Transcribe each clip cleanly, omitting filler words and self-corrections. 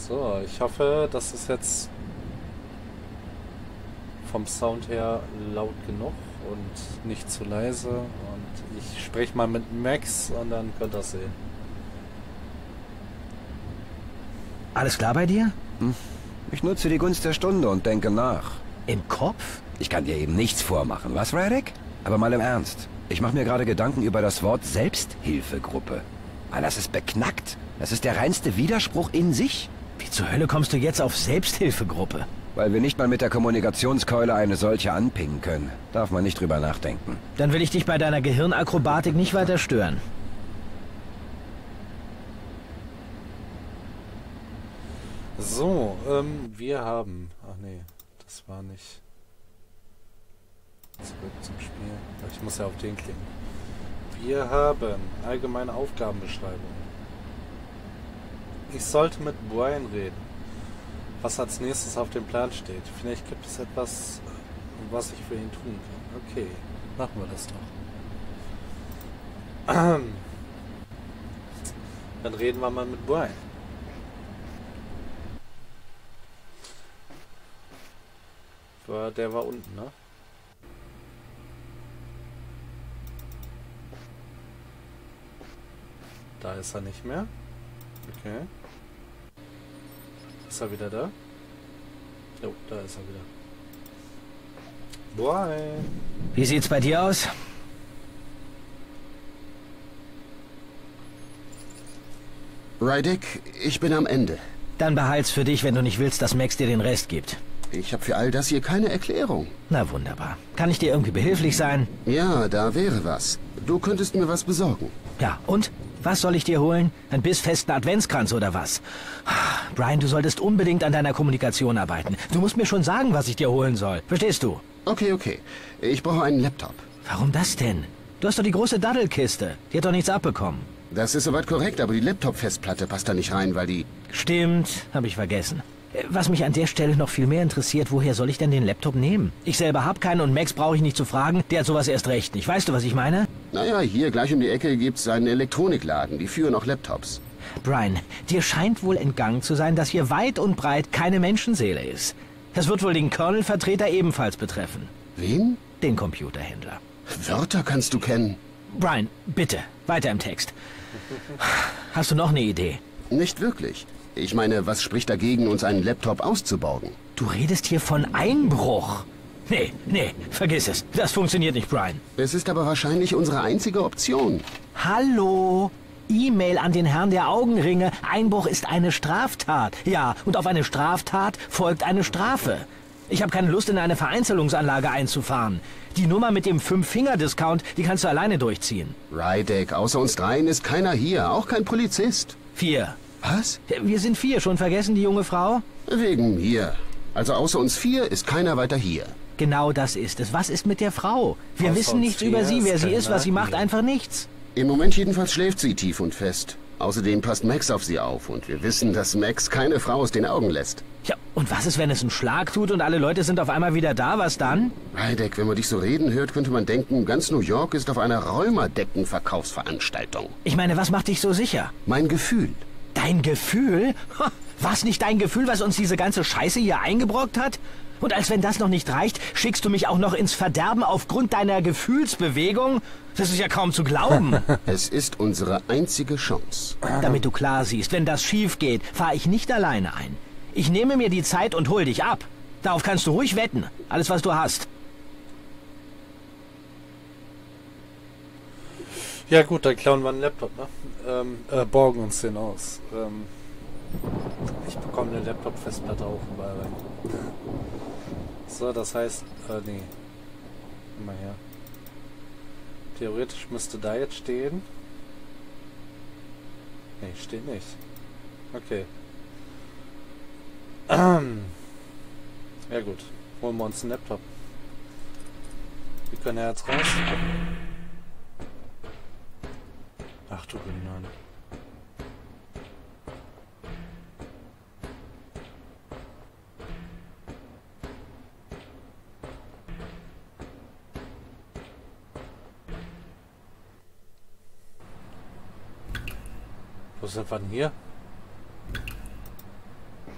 So, ich hoffe, das ist jetzt vom Sound her laut genug und nicht zu leise. Und ich spreche mal mit Max und dann könnt ihr das sehen. Alles klar bei dir? Ich nutze die Gunst der Stunde und denke nach. Im Kopf? Ich kann dir eben nichts vormachen, was, Radek? Aber mal im Ernst. Ich mache mir gerade Gedanken über das Wort Selbsthilfegruppe. Ah, das ist beknackt. Das ist der reinste Widerspruch in sich. Wie zur Hölle kommst du jetzt auf Selbsthilfegruppe? Weil wir nicht mal mit der Kommunikationskeule eine solche anpingen können. Darf man nicht drüber nachdenken. Dann will ich dich bei deiner Gehirnakrobatik nicht weiter stören. So, wir haben... Ach nee, das war nicht... Zurück zum Spiel. Ich muss ja auf den klicken. Wir haben allgemeine Aufgabenbeschreibung. Ich sollte mit Brian reden. Was als nächstes auf dem Plan steht. Vielleicht gibt es etwas, was ich für ihn tun kann. Okay, machen wir das doch. Dann reden wir mal mit Brian. Der war unten, ne? Da ist er nicht mehr. Okay. Ist er wieder da? Jo, da ist er wieder. Brian. Wie sieht's bei dir aus? Radek, ich bin am Ende. Dann behalt's für dich, wenn du nicht willst, dass Max dir den Rest gibt. Ich habe für all das hier keine Erklärung. Na wunderbar. Kann ich dir irgendwie behilflich sein? Ja, da wäre was. Du könntest mir was besorgen. Ja, und? Was soll ich dir holen? Ein bissfesten Adventskranz oder was? Brian, du solltest unbedingt an deiner Kommunikation arbeiten. Du musst mir schon sagen, was ich dir holen soll. Verstehst du? Okay. Ich brauche einen Laptop. Warum das denn? Du hast doch die große Daddelkiste. Die hat doch nichts abbekommen. Das ist soweit korrekt, aber die Laptop-Festplatte passt da nicht rein, weil die... Stimmt, habe ich vergessen. Was mich an der Stelle noch viel mehr interessiert, woher soll ich denn den Laptop nehmen? Ich selber habe keinen und Max brauche ich nicht zu fragen, der hat sowas erst recht nicht. Weißt du, was ich meine? Naja, hier gleich um die Ecke gibt's einen Elektronikladen, die führen auch Laptops. Brian, dir scheint wohl entgangen zu sein, dass hier weit und breit keine Menschenseele ist. Das wird wohl den Colonel-Vertreter ebenfalls betreffen. Wen? Den Computerhändler. Wörter kannst du kennen. Brian, bitte, weiter im Text. Hast du noch eine Idee? Nicht wirklich. Ich meine, was spricht dagegen, uns einen Laptop auszuborgen? Du redest hier von Einbruch. Nee, vergiss es. Das funktioniert nicht, Brian. Es ist aber wahrscheinlich unsere einzige Option. Hallo? E-Mail an den Herrn der Augenringe. Einbruch ist eine Straftat. Ja, und auf eine Straftat folgt eine Strafe. Ich habe keine Lust, in eine Vereinzelungsanlage einzufahren. Die Nummer mit dem 5-Finger-Discount, die kannst du alleine durchziehen. Radek, außer uns dreien ist keiner hier, auch kein Polizist. 4. Was? Wir sind 4, schon vergessen, die junge Frau? Wegen mir. Also außer uns 4 ist keiner weiter hier. Genau das ist es. Was ist mit der Frau? Wir Außer wissen uns nichts 4 über sie, wer ist sie ist, was sie keiner macht, hier. einfach nichts. Im Moment jedenfalls schläft sie tief und fest. Außerdem passt Max auf sie auf und wir wissen, dass Max keine Frau aus den Augen lässt. Ja, und was ist, wenn es einen Schlag tut und alle Leute sind auf einmal wieder da? Was dann? Radek, wenn man dich so reden hört, könnte man denken, ganz New York ist auf einer Rheuma-Decken-Verkaufsveranstaltung. Ich meine, was macht dich so sicher? Mein Gefühl. Dein Gefühl? War's nicht dein Gefühl, was uns diese ganze Scheiße hier eingebrockt hat? Und als wenn das noch nicht reicht, schickst du mich auch noch ins Verderben aufgrund deiner Gefühlsbewegung? Das ist ja kaum zu glauben. Es ist unsere einzige Chance. Damit du klar siehst, wenn das schief geht, fahre ich nicht alleine ein. Ich nehme mir die Zeit und hol dich ab. Darauf kannst du ruhig wetten. Alles, was du hast. Ja gut, dann klauen wir einen Laptop, ne? Borgen uns den aus. Ich bekomme eine Laptop-Festplatte auch überall rein. So, das heißt, nee. Mal her. Theoretisch müsste da jetzt stehen. Nee, steht nicht. Okay. Ja gut, holen wir uns einen Laptop. Wir können ja jetzt raus. Ach du Nein. Wo sind wir denn hier?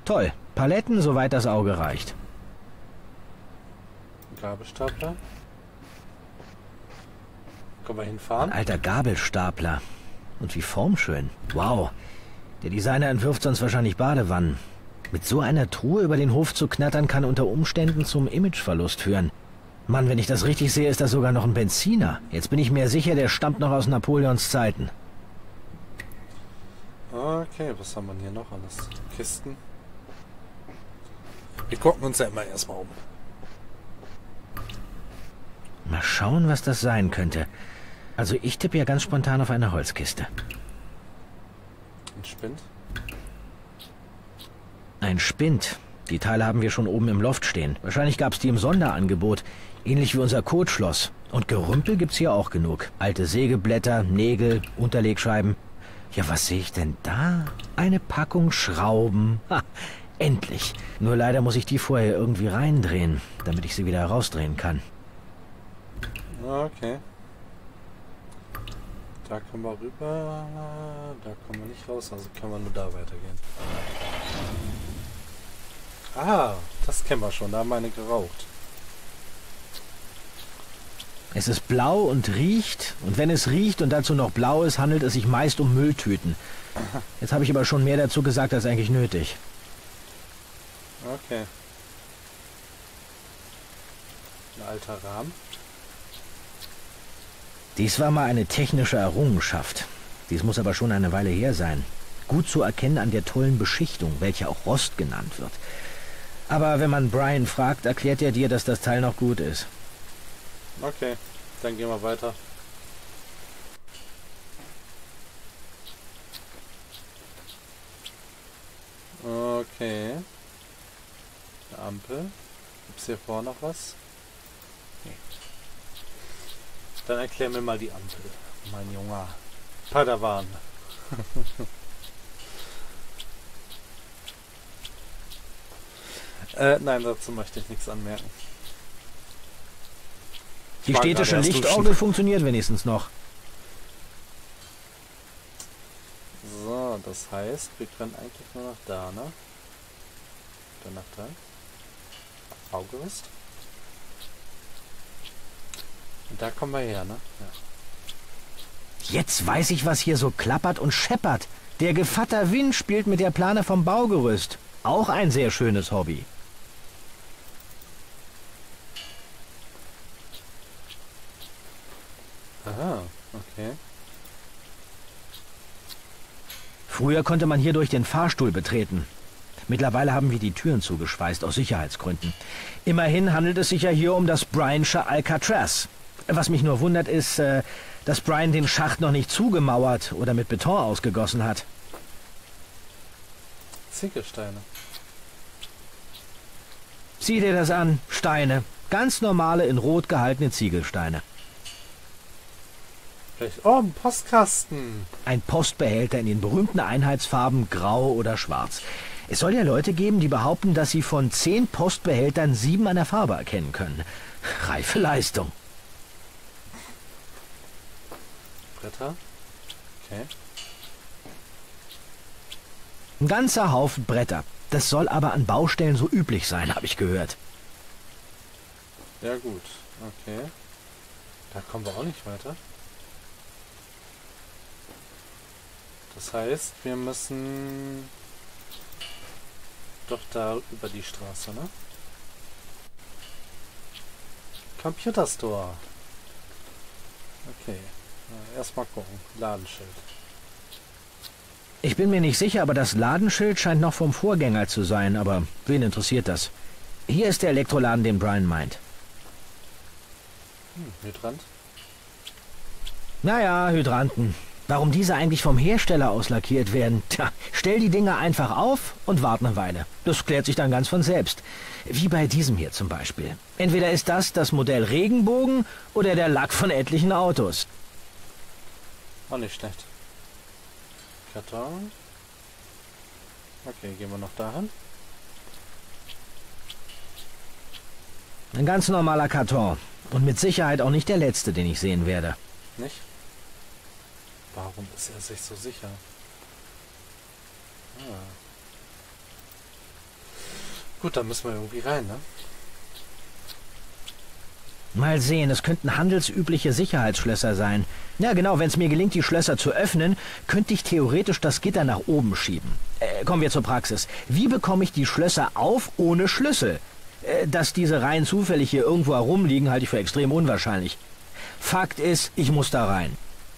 Toll. Paletten, soweit das Auge reicht. Gabelstapler. Können wir Ein hinfahren? alter Gabelstapler. Und wie formschön. Wow. Der Designer entwirft sonst wahrscheinlich Badewannen. Mit so einer Truhe über den Hof zu knattern, kann unter Umständen zum Imageverlust führen. Mann, wenn ich das richtig sehe, ist das sogar noch ein Benziner. Jetzt bin ich mir sicher, der stammt noch aus Napoleons Zeiten. Okay, was haben wir hier noch alles? Kisten. Wir gucken uns ja immer erstmal um. Mal schauen, was das sein könnte. Also ich tippe ja ganz spontan auf eine Holzkiste. Ein Spind. Ein Spind. Die Teile haben wir schon oben im Loft stehen. Wahrscheinlich gab es die im Sonderangebot. Ähnlich wie unser Kotschloss. Und Gerümpel gibt's hier auch genug. Alte Sägeblätter, Nägel, Unterlegscheiben. Ja, was sehe ich denn da? Eine Packung Schrauben. Ha, endlich. Nur leider muss ich die vorher irgendwie reindrehen, damit ich sie wieder herausdrehen kann. Okay. Da können wir rüber. Da kommen wir nicht raus, also können wir nur da weitergehen. Ah, das kennen wir schon. Da haben wir eine geraucht. Es ist blau und riecht. Und wenn es riecht und dazu noch blau ist, handelt es sich meist um Mülltüten. Jetzt habe ich aber schon mehr dazu gesagt, als eigentlich nötig. Okay. Ein alter Rahmen. Dies war mal eine technische Errungenschaft. Dies muss aber schon eine Weile her sein. Gut zu erkennen an der tollen Beschichtung, welche auch Rost genannt wird. Aber wenn man Brian fragt, erklärt er dir, dass das Teil noch gut ist. Okay, dann gehen wir weiter. Okay. Eine Ampel. Gibt's hier vorne noch was? Nee. Dann erklär mir mal die Ampel, mein junger Padawan. Nein, dazu möchte ich nichts anmerken. Die War städtische gerade erst Lichtorgel funktioniert wenigstens noch. So, das heißt, wir können eigentlich nur nach da, ne? Dann nach da. Baugerüst. Und da kommen wir her, ne? Ja. Jetzt weiß ich, was hier so klappert und scheppert. Der Gevatter Wind spielt mit der Plane vom Baugerüst. Auch ein sehr schönes Hobby. Aha, okay. Früher konnte man hier durch den Fahrstuhl betreten. Mittlerweile haben wir die Türen zugeschweißt, aus Sicherheitsgründen. Immerhin handelt es sich ja hier um das Bryansche Alcatraz. Was mich nur wundert ist, dass Bryan den Schacht noch nicht zugemauert oder mit Beton ausgegossen hat. Ziegelsteine. Sieh dir das an, Steine. Ganz normale, in Rot gehaltene Ziegelsteine. Vielleicht, oh, ein Postkasten. Ein Postbehälter in den berühmten Einheitsfarben Grau oder Schwarz. Es soll ja Leute geben, die behaupten, dass sie von 10 Postbehältern 7 an der Farbe erkennen können. Reife Leistung. Bretter. Okay. Ein ganzer Haufen Bretter. Das soll aber an Baustellen so üblich sein, habe ich gehört. Ja gut, okay. Da kommen wir auch nicht weiter. Das heißt, wir müssen doch da über die Straße, ne? Computer Store. Okay. Erstmal gucken. Ladenschild. Ich bin mir nicht sicher, aber das Ladenschild scheint noch vom Vorgänger zu sein, aber wen interessiert das? Hier ist der Elektroladen, den Brian meint. Hydrant. Naja, Hydranten. Warum diese eigentlich vom Hersteller aus lackiert werden? Tja, stell die Dinger einfach auf und wart eine Weile. Das klärt sich dann ganz von selbst. Wie bei diesem hier zum Beispiel. Entweder ist das Modell Regenbogen oder der Lack von etlichen Autos. Auch nicht schlecht. Karton. Okay, gehen wir noch dahin. Ein ganz normaler Karton. Und mit Sicherheit auch nicht der letzte, den ich sehen werde. Nicht? Warum ist er sich so sicher? Gut, dann müssen wir irgendwie rein, ne? Mal sehen, es könnten handelsübliche Sicherheitsschlösser sein. Ja genau, wenn es mir gelingt, die Schlösser zu öffnen, könnte ich theoretisch das Gitter nach oben schieben. Kommen wir zur Praxis. Wie bekomme ich die Schlösser auf ohne Schlüssel? Dass diese rein zufällig hier irgendwo herumliegen, halte ich für extrem unwahrscheinlich. Fakt ist, ich muss da rein.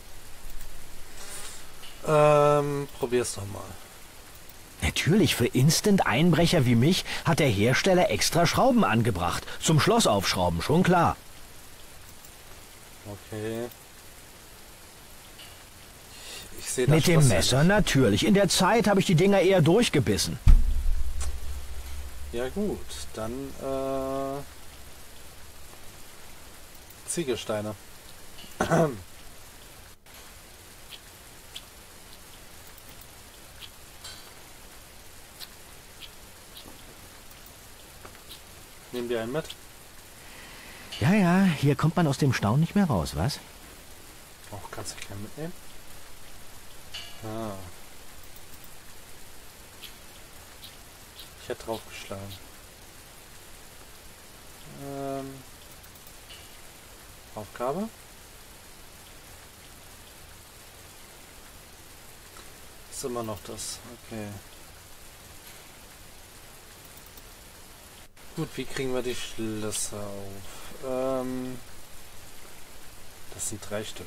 Probier's doch mal. Natürlich, für Instant-Einbrecher wie mich hat der Hersteller extra Schrauben angebracht. Zum Schloss aufschrauben, schon klar. Okay. Ich sehe das Mit dem Messer natürlich. In der Zeit habe ich die Dinger eher durchgebissen. Ja gut, dann Ziegelsteine. Nehmen wir einen mit? Ja, ja, hier kommt man aus dem Staunen nicht mehr raus, was? Oh, kannst du keinen mitnehmen? Ah. Ich hätte draufgeschlagen. Aufgabe? Ist immer noch das. Okay. Gut, wie kriegen wir die Schlösser auf? Das sind 3 Stück.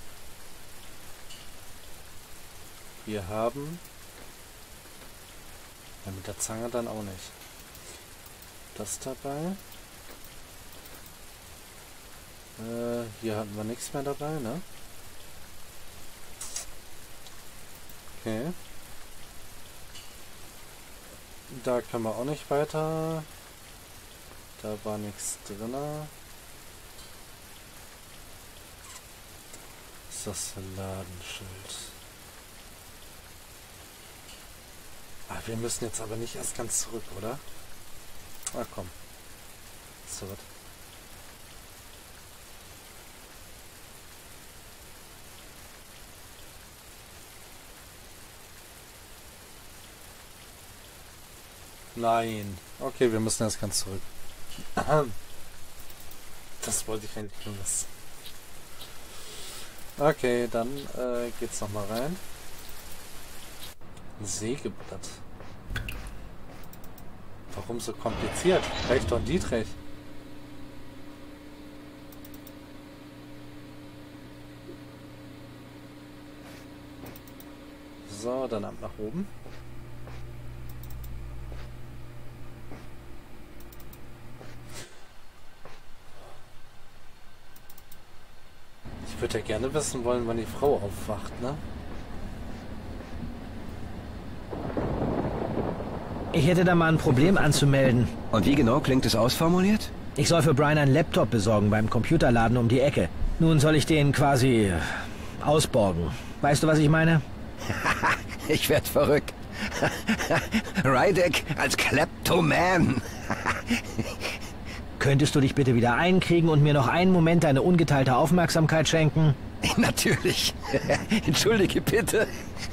Wir haben... Ja, mit der Zange dann auch nicht. Das dabei. Hier hatten wir nichts mehr dabei, ne? Okay. Da können wir auch nicht weiter. Da war nichts drin. Ist das Ladenschild? Ah, wir müssen jetzt aber nicht erst ganz zurück, oder? Ah, komm. So was. Nein. Okay, wir müssen erst ganz zurück. Das wollte ich eigentlich nur wissen. Okay, dann geht's nochmal rein. Sägeblatt. Warum so kompliziert? Reicht doch Dietrich. So, dann ab nach oben. Ich würde ja gerne wissen wollen, wann die Frau aufwacht, ne? Ich hätte da mal ein Problem anzumelden. Und wie genau klingt es ausformuliert? Ich soll für Brian einen Laptop besorgen beim Computerladen um die Ecke. Nun soll ich den quasi ausborgen. Weißt du, was ich meine? Ich werd verrückt. Rydeck als Kleptoman. Könntest du dich bitte wieder einkriegen und mir noch einen Moment deine ungeteilte Aufmerksamkeit schenken? Natürlich. Entschuldige bitte.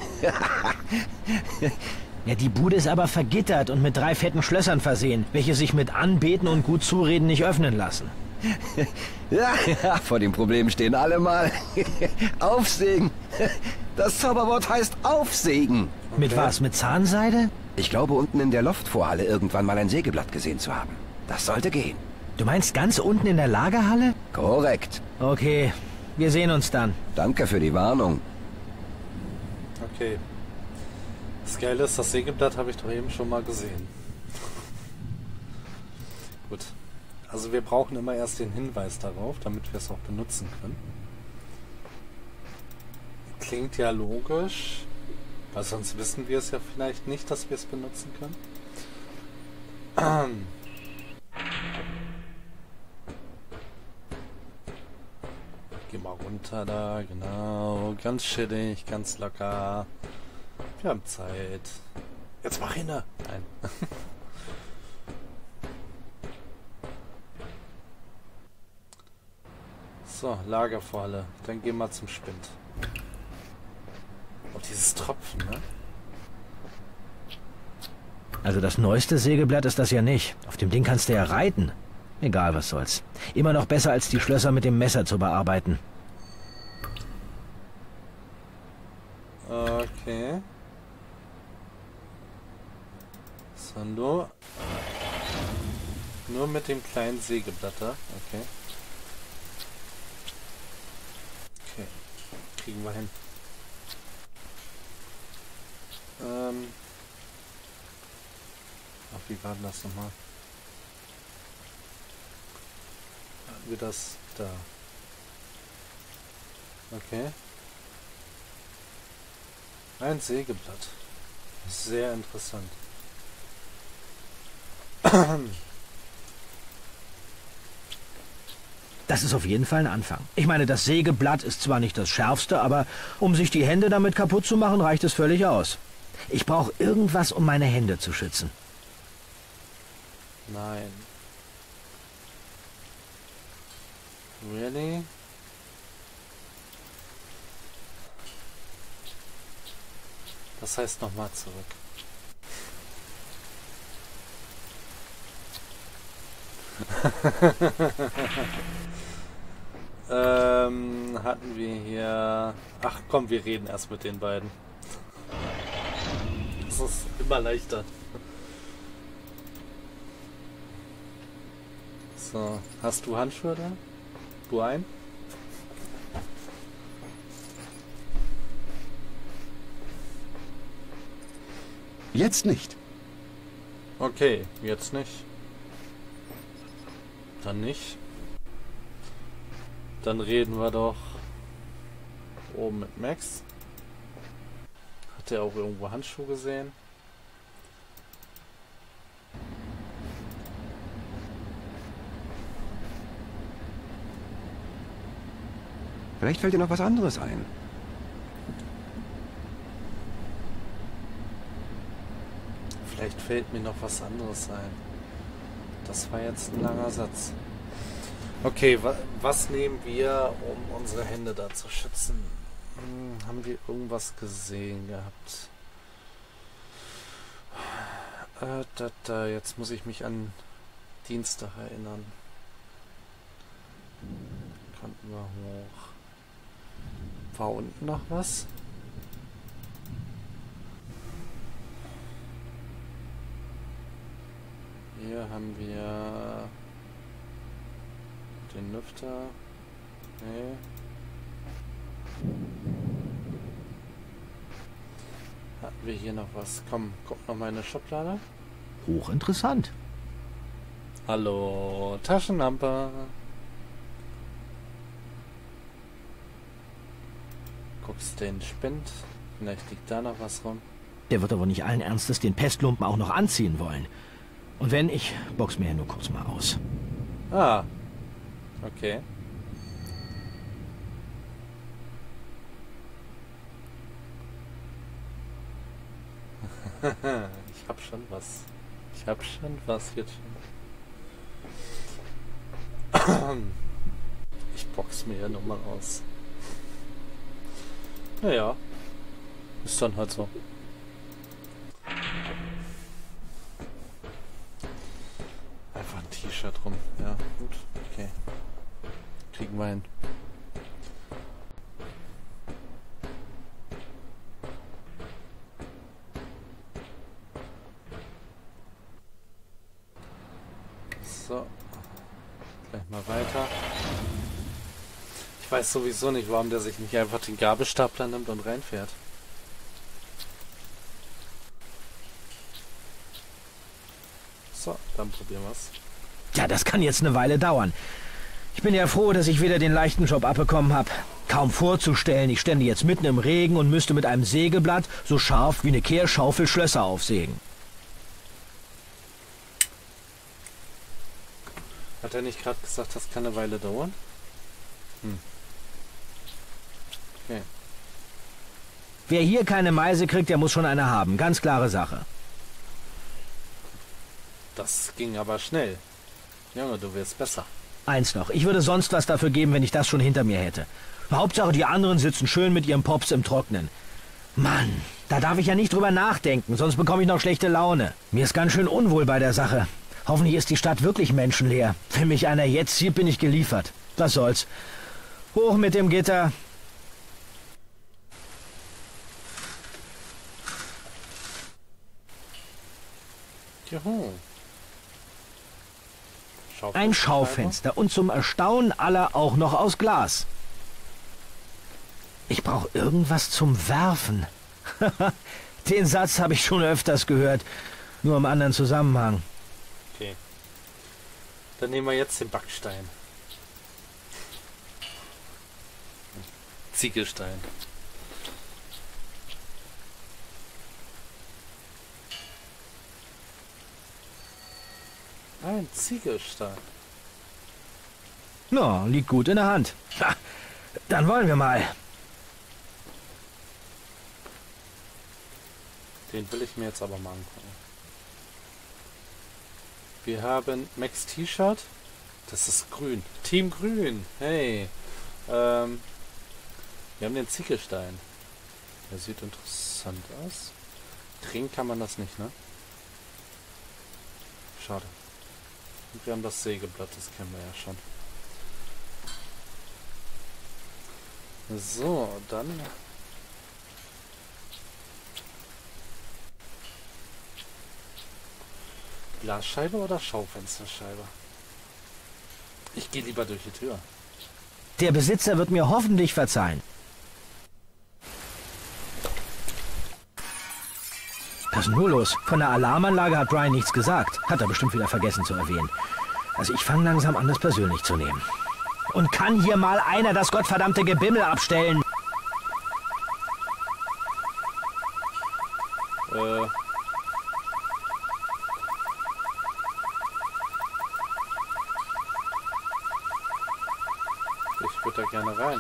Ja, die Bude ist aber vergittert und mit 3 fetten Schlössern versehen, welche sich mit Anbeten und gut zureden nicht öffnen lassen. Ja, vor dem Problem stehen alle mal. Aufsägen. Das Zauberwort heißt Aufsägen. Okay. Mit was? Mit Zahnseide? Ich glaube, unten in der Loftvorhalle irgendwann mal ein Sägeblatt gesehen zu haben. Das sollte gehen. Du meinst ganz unten in der Lagerhalle? Korrekt. Okay, wir sehen uns dann. Danke für die Warnung. Okay. Das Geile ist, das Sägeblatt habe ich doch eben schon mal gesehen. Gut. Also wir brauchen immer erst den Hinweis darauf, damit wir es auch benutzen können. Klingt ja logisch, weil sonst wissen wir es ja vielleicht nicht, dass wir es benutzen können. Geh mal runter da, genau. Ganz chillig, ganz locker. Wir haben Zeit. Jetzt mach hin! Nein. So, Lagervorhalle. Dann gehen wir zum Spind. Oh, dieses Tropfen, ne? Also das neueste Sägeblatt ist das ja nicht. Auf dem Ding kannst du ja reiten. Egal, was soll's. Immer noch besser, als die Schlösser mit dem Messer zu bearbeiten. Okay. So, nur mit dem kleinen Sägeblatt da. Okay. Okay. Kriegen wir hin. Ach, wie war denn das nochmal? Hatten wir das da? Okay. Ein Sägeblatt. Sehr interessant. Das ist auf jeden Fall ein Anfang. Ich meine, das Sägeblatt ist zwar nicht das Schärfste, aber um sich die Hände damit kaputt zu machen, reicht es völlig aus. Ich brauche irgendwas, um meine Hände zu schützen. Nein. Really? Das heißt nochmal zurück. Hatten wir hier... Ach komm, wir reden erst mit den beiden. Das ist immer leichter. So, hast du Handschuhe da? Du ein? Jetzt nicht. Okay, jetzt nicht. Dann nicht. Dann reden wir doch oben mit Max. Hat er auch irgendwo Handschuhe gesehen? Vielleicht fällt dir noch was anderes ein. Vielleicht fällt mir noch was anderes ein. Das war jetzt ein langer Satz. Okay, was nehmen wir, um unsere Hände da zu schützen? Haben wir irgendwas gesehen gehabt? Jetzt muss ich mich an Dienstag erinnern. Konnten wir hoch. War unten noch was? Hier haben wir den Lüfter. Nee. Hatten wir hier noch was? Komm, guck noch mal in eine Schublade. Hochinteressant. Hallo, Taschenlampe. Guckst den Spind. Vielleicht liegt da noch was rum. Der wird aber nicht allen Ernstes den Pestlumpen auch noch anziehen wollen. Und wenn, ich box mir ja nur kurz mal aus. Ah. Okay. Ich hab schon was. Ich hab schon was jetzt schon. Ich box mir ja nochmal aus. Naja. Ist dann halt so. Einfach ein T-Shirt rum. Ja, gut. Okay. Kriegen wir hin. So. Gleich mal weiter. Ich weiß sowieso nicht, warum der sich nicht einfach den Gabelstapler nimmt und reinfährt. So, dann probieren wir's. Ja, das kann jetzt eine Weile dauern. Ich bin ja froh, dass ich wieder den leichten Job abbekommen habe. Kaum vorzustellen, ich stände jetzt mitten im Regen und müsste mit einem Sägeblatt so scharf wie eine Kehrschaufel Schlösser aufsägen. Hat er nicht gerade gesagt, das kann eine Weile dauern? Okay. Wer hier keine Meise kriegt, der muss schon eine haben. Ganz klare Sache. Das ging aber schnell. Junge, du wirst besser. Eins noch, ich würde sonst was dafür geben, wenn ich das schon hinter mir hätte. Hauptsache, die anderen sitzen schön mit ihrem Pops im Trocknen. Mann, da darf ich ja nicht drüber nachdenken, sonst bekomme ich noch schlechte Laune. Mir ist ganz schön unwohl bei der Sache. Hoffentlich ist die Stadt wirklich menschenleer. Wenn mich einer jetzt sieht, bin ich geliefert. Was soll's. Hoch mit dem Gitter. Juhu. Ein Schaufenster und zum Erstaunen aller auch noch aus Glas. Ich brauche irgendwas zum Werfen. Den Satz habe ich schon öfters gehört, nur im anderen Zusammenhang. Okay. Dann nehmen wir jetzt den Backstein. Ziegelstein. Ein Ziegelstein. Na, liegt gut in der Hand. Ha, dann wollen wir mal. Den will ich mir jetzt aber mal angucken. Wir haben Max T-Shirt. Das ist grün. Team Grün. Hey. Wir haben den Ziegelstein. Der sieht interessant aus. Drehen kann man das nicht, ne? Schade. Und wir haben das Sägeblatt, das kennen wir ja schon. So, dann... Glasscheibe oder Schaufensterscheibe? Ich gehe lieber durch die Tür. Der Besitzer wird mir hoffentlich verzeihen. Was ist denn nur los? Von der Alarmanlage hat Brian nichts gesagt. Hat er bestimmt wieder vergessen zu erwähnen. Also ich fange langsam an, das persönlich zu nehmen. Und kann hier mal einer das gottverdammte Gebimmel abstellen? Ich würde da gerne rein.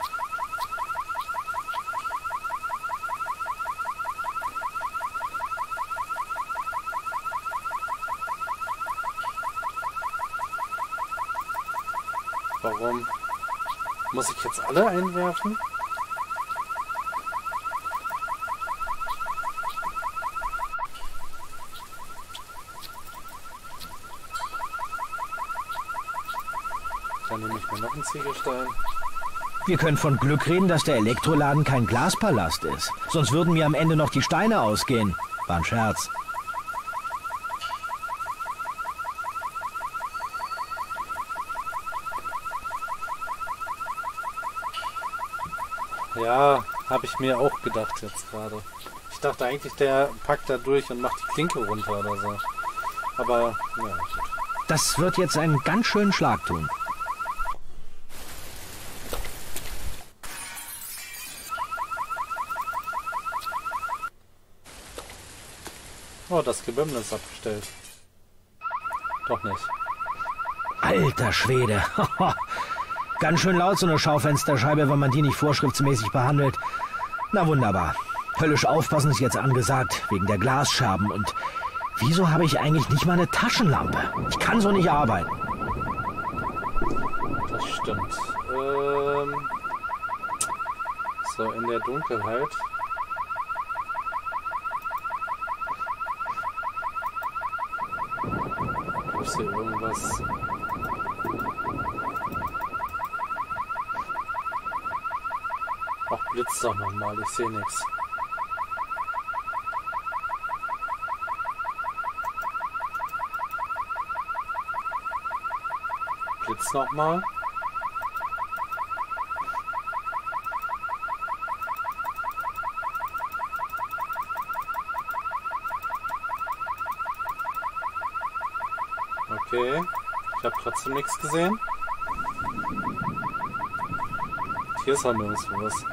Warum muss ich jetzt alle einwerfen? Dann nehme ich mir noch einen Ziegelstein. Wir können von Glück reden, dass der Elektroladen kein Glaspalast ist. Sonst würden mir am Ende noch die Steine ausgehen. War ein Scherz. Ja, habe ich mir auch gedacht jetzt gerade. Ich dachte eigentlich, der packt da durch und macht die Klinke runter oder so. Aber, ja, gut. Das wird jetzt einen ganz schönen Schlag tun. Oh, das Gebimmel ist abgestellt. Doch nicht. Alter Schwede. Ganz schön laut so eine Schaufensterscheibe, wenn man die nicht vorschriftsmäßig behandelt. Na wunderbar. Höllisch aufpassen ist jetzt angesagt, wegen der Glasscherben. Und wieso habe ich eigentlich nicht mal eine Taschenlampe? Ich kann so nicht arbeiten. Das stimmt. So, in der Dunkelheit. Ist hier irgendwas? Ach, blitzt doch nochmal, ich sehe nichts. Blitzt nochmal. Okay, ich habe trotzdem nichts gesehen. Hier ist auch nirgendwo was.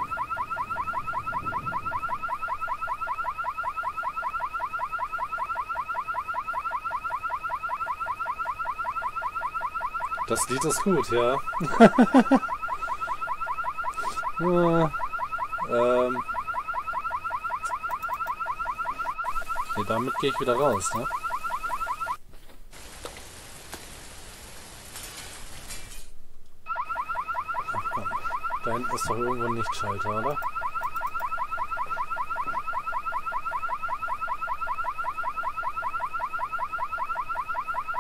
Das Lied ist gut, ja. Ja, nee, damit gehe ich wieder raus, ne? Da hinten ist doch irgendwo ein Lichtschalter, oder?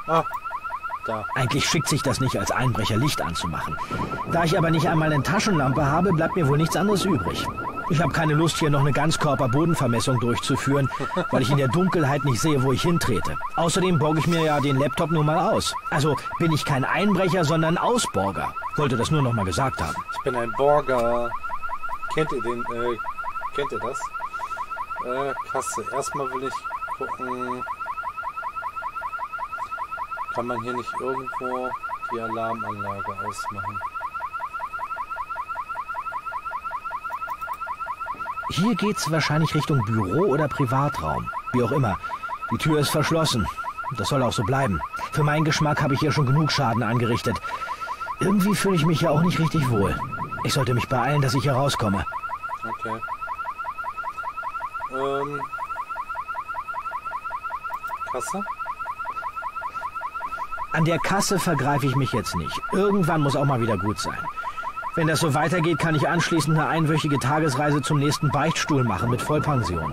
Ah, da. Eigentlich schickt sich das nicht, als Einbrecher Licht anzumachen. Da ich aber nicht einmal eine Taschenlampe habe, bleibt mir wohl nichts anderes übrig. Ich habe keine Lust, hier noch eine Ganzkörper-Bodenvermessung durchzuführen, weil ich in der Dunkelheit nicht sehe, wo ich hintrete. Außerdem borge ich mir ja den Laptop nur mal aus. Also bin ich kein Einbrecher, sondern Ausborger. Wollte das nur noch mal gesagt haben. Ich bin ein Borger. Kennt ihr das? Kasse. Erstmal will ich gucken... Kann man hier nicht irgendwo die Alarmanlage ausmachen? Hier geht's wahrscheinlich Richtung Büro oder Privatraum. Wie auch immer. Die Tür ist verschlossen. Das soll auch so bleiben. Für meinen Geschmack habe ich hier schon genug Schaden angerichtet. Irgendwie fühle ich mich ja auch nicht richtig wohl. Ich sollte mich beeilen, dass ich hier rauskomme. Okay. Kasse? An der Kasse vergreife ich mich jetzt nicht. Irgendwann muss auch mal wieder gut sein. Wenn das so weitergeht, kann ich anschließend eine einwöchige Tagesreise zum nächsten Beichtstuhl machen mit Vollpension.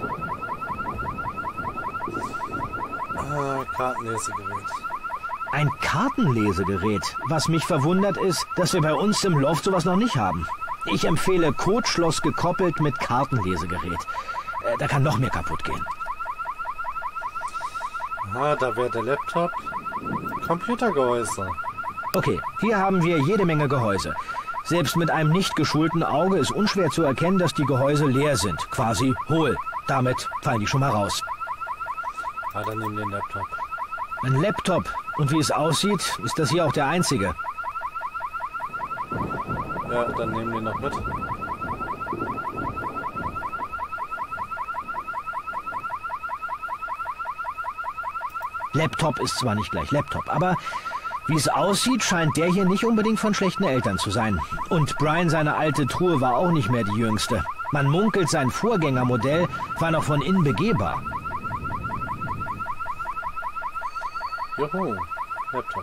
Kartenlesegerät. Ein Kartenlesegerät. Was mich verwundert ist, dass wir bei uns im Loft sowas noch nicht haben. Ich empfehle Codeschloss gekoppelt mit Kartenlesegerät. Da kann noch mehr kaputt gehen. Ah, da wäre der Laptop. Computergehäuse. Okay, hier haben wir jede Menge Gehäuse. Selbst mit einem nicht geschulten Auge ist unschwer zu erkennen, dass die Gehäuse leer sind. Quasi hohl. Damit fallen die schon mal raus. Ah, dann nimm den Laptop. Ein Laptop. Und wie es aussieht, ist das hier auch der einzige. Ja, dann nehmen wir noch mit. Laptop ist zwar nicht gleich Laptop, aber wie es aussieht, scheint der hier nicht unbedingt von schlechten Eltern zu sein. Und Brian, seine alte Truhe, war auch nicht mehr die jüngste. Man munkelt, sein Vorgängermodell war noch von innen begehbar. Juhu, Laptop.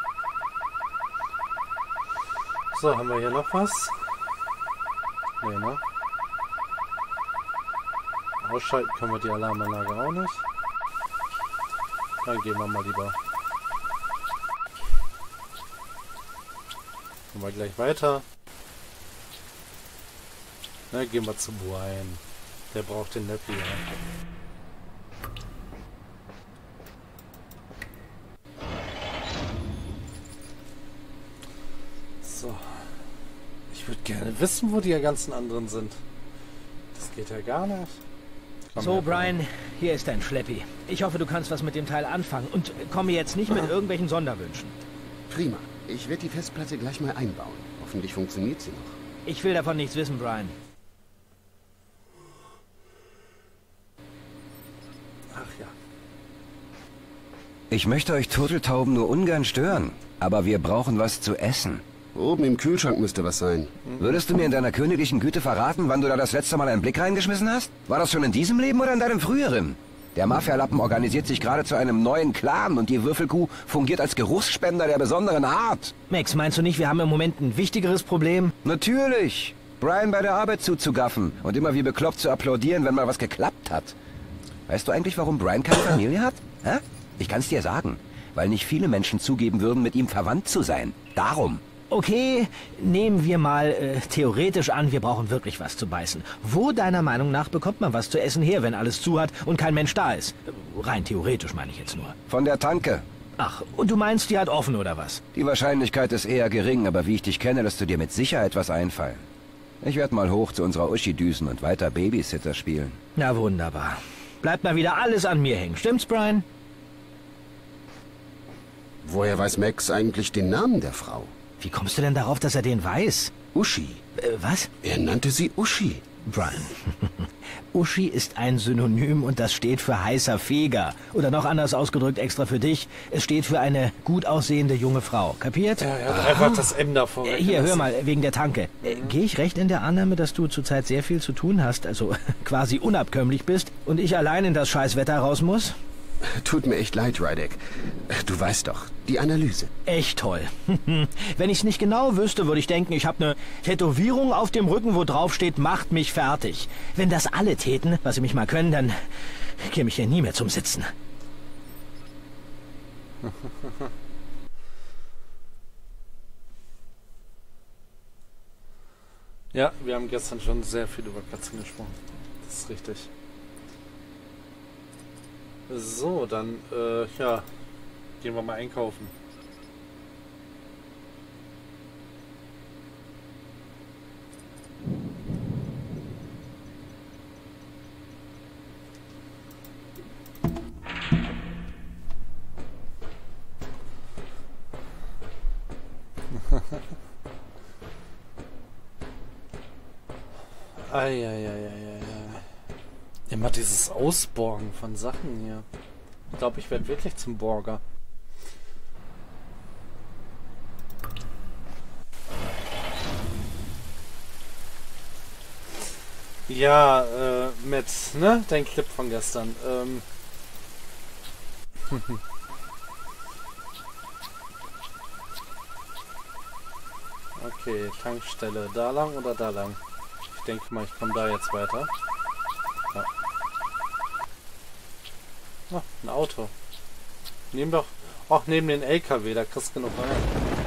So, haben wir hier noch was? Nee, ne? Ausschalten können wir die Alarmanlage auch nicht. Dann gehen wir mal lieber. Gehen wir gleich weiter. Na, gehen wir zu Brian. Der braucht den Nappy. Ja. So. Ich würde gerne wissen, wo die ganzen anderen sind. Das geht ja gar nicht. Komm So, her, Brian, hier ist dein Schleppi. Ich hoffe, du kannst was mit dem Teil anfangen und komme jetzt nicht mit irgendwelchen Sonderwünschen. Prima. Ich werde die Festplatte gleich mal einbauen. Hoffentlich funktioniert sie noch. Ich will davon nichts wissen, Brian. Ach ja. Ich möchte euch Turteltauben nur ungern stören, aber wir brauchen was zu essen. Oben im Kühlschrank müsste was sein. Würdest du mir in deiner königlichen Güte verraten, wann du da das letzte Mal einen Blick reingeschmissen hast? War das schon in diesem Leben oder in deinem früheren? Der Mafialappen organisiert sich gerade zu einem neuen Clan und die Würfelkuh fungiert als Geruchsspender der besonderen Art. Max, meinst du nicht, wir haben im Moment ein wichtigeres Problem? Natürlich. Brian bei der Arbeit zuzugaffen und immer wie bekloppt zu applaudieren, wenn mal was geklappt hat. Weißt du eigentlich, warum Brian keine Familie hat? Hä? Ich kann's dir sagen. Weil nicht viele Menschen zugeben würden, mit ihm verwandt zu sein. Darum. Okay, nehmen wir mal theoretisch an, wir brauchen wirklich was zu beißen. Wo deiner Meinung nach bekommt man was zu essen her, wenn alles zu hat und kein Mensch da ist? Rein theoretisch meine ich jetzt nur. Von der Tanke. Ach, und du meinst, die hat offen oder was? Die Wahrscheinlichkeit ist eher gering, aber wie ich dich kenne, lässt du dir mit Sicherheit was einfallen. Ich werde mal hoch zu unserer Uschi düsen und weiter Babysitter spielen. Na wunderbar. Bleibt mal wieder alles an mir hängen. Stimmt's, Brian? Woher weiß Max eigentlich den Namen der Frau? Wie kommst du denn darauf, dass er den weiß? Uschi. Was? Er nannte sie Uschi. Brian. Uschi ist ein Synonym und das steht für heißer Feger. Oder noch anders ausgedrückt extra für dich. Es steht für eine gut aussehende junge Frau. Kapiert? Ja, er hat einfach das M davor. Hier, hör mal, wegen der Tanke. Gehe ich recht in der Annahme, dass du zurzeit sehr viel zu tun hast, also quasi unabkömmlich bist und ich allein in das Scheißwetter raus muss? Tut mir echt leid, Rydek. Du weißt doch, die Analyse. Echt toll. Wenn ich's nicht genau wüsste, würde ich denken, ich habe eine Tätowierung auf dem Rücken, wo drauf steht, macht mich fertig. Wenn das alle täten, was sie mich mal können, dann käme ich hier nie mehr zum Sitzen. Ja, wir haben gestern schon sehr viel über Katzen gesprochen. Das ist richtig. So, dann, ja, gehen wir mal einkaufen. Eieieiei. Immer dieses Ausborgen von Sachen hier. Ich glaube, ich werde wirklich zum Borger. Ja, mit, ne? Dein Clip von gestern. Okay, Tankstelle. Da lang oder da lang? Ich denke mal, ich komme da jetzt weiter. Ja. Ah, ein Auto. Nehm doch... Ach, neben den LKW, da kriegst du genug rein.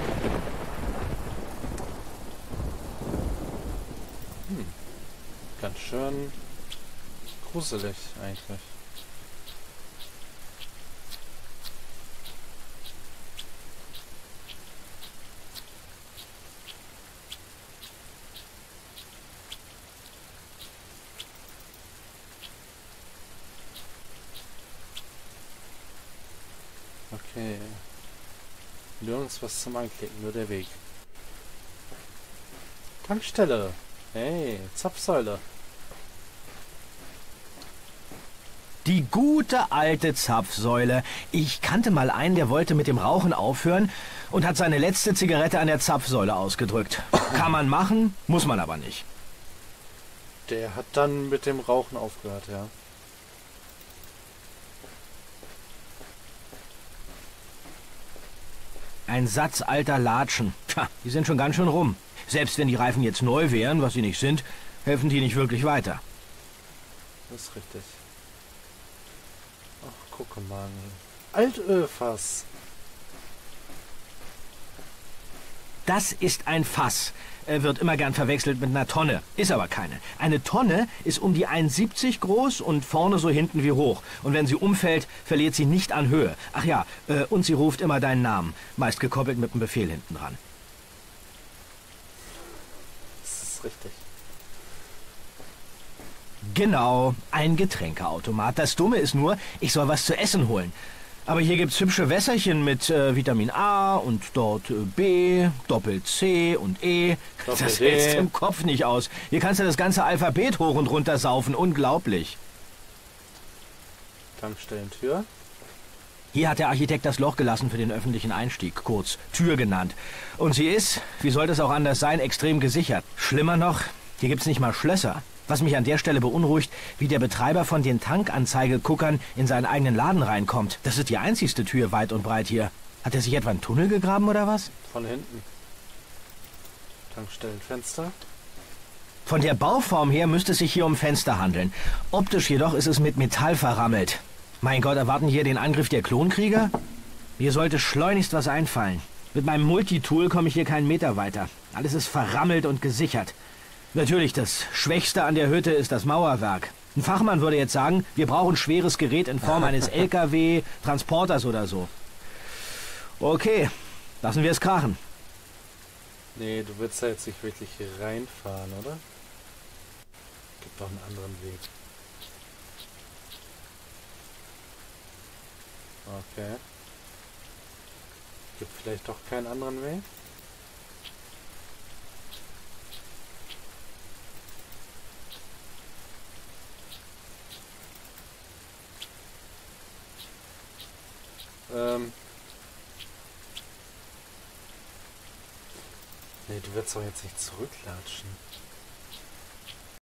Ganz schön gruselig eigentlich. Okay. Nirgends was zum Anklicken, nur der Weg. Tankstelle. Hey, Zapfsäule. Die gute alte Zapfsäule. Ich kannte mal einen, der wollte mit dem Rauchen aufhören und hat seine letzte Zigarette an der Zapfsäule ausgedrückt. Kann man machen, muss man aber nicht. Der hat dann mit dem Rauchen aufgehört, ja. Ein Satz alter Latschen. Tja, die sind schon ganz schön rum. Selbst wenn die Reifen jetzt neu wären, was sie nicht sind, helfen die nicht wirklich weiter. Das ist richtig. Ach, gucke mal. Altölfass. Das ist ein Fass. Wird immer gern verwechselt mit einer Tonne. Ist aber keine. Eine Tonne ist um die 1,70 groß und vorne so hinten wie hoch. Und wenn sie umfällt, verliert sie nicht an Höhe. Ach ja, und sie ruft immer deinen Namen. Meist gekoppelt mit einem Befehl hinten dran. Das ist richtig. Genau, ein Getränkeautomat. Das Dumme ist nur, ich soll was zu essen holen. Aber hier gibt's hübsche Wässerchen mit Vitamin A und dort B, Doppel-C und E. Das hältst im Kopf nicht aus. Hier kannst du das ganze Alphabet hoch und runter saufen. Unglaublich. Tankstellentür. Hier hat der Architekt das Loch gelassen für den öffentlichen Einstieg, kurz Tür genannt. Und sie ist, wie sollte es auch anders sein, extrem gesichert. Schlimmer noch, hier gibt's nicht mal Schlösser. Was mich an der Stelle beunruhigt, wie der Betreiber von den Tankanzeigeguckern in seinen eigenen Laden reinkommt. Das ist die einzigste Tür weit und breit hier. Hat er sich etwa einen Tunnel gegraben oder was? Von hinten. Tankstellenfenster. Von der Bauform her müsste es sich hier um Fenster handeln. Optisch jedoch ist es mit Metall verrammelt. Mein Gott, erwarten hier den Angriff der Klonkrieger? Mir sollte schleunigst was einfallen. Mit meinem Multitool komme ich hier keinen Meter weiter. Alles ist verrammelt und gesichert. Natürlich, das Schwächste an der Hütte ist das Mauerwerk. Ein Fachmann würde jetzt sagen, wir brauchen schweres Gerät in Form eines LKW, Transporters oder so. Okay, lassen wir es krachen. Nee, du willst da jetzt nicht wirklich hier reinfahren, oder? Gibt doch einen anderen Weg. Okay. Gibt vielleicht doch keinen anderen Weg? Nee, du willst doch jetzt nicht zurücklatschen.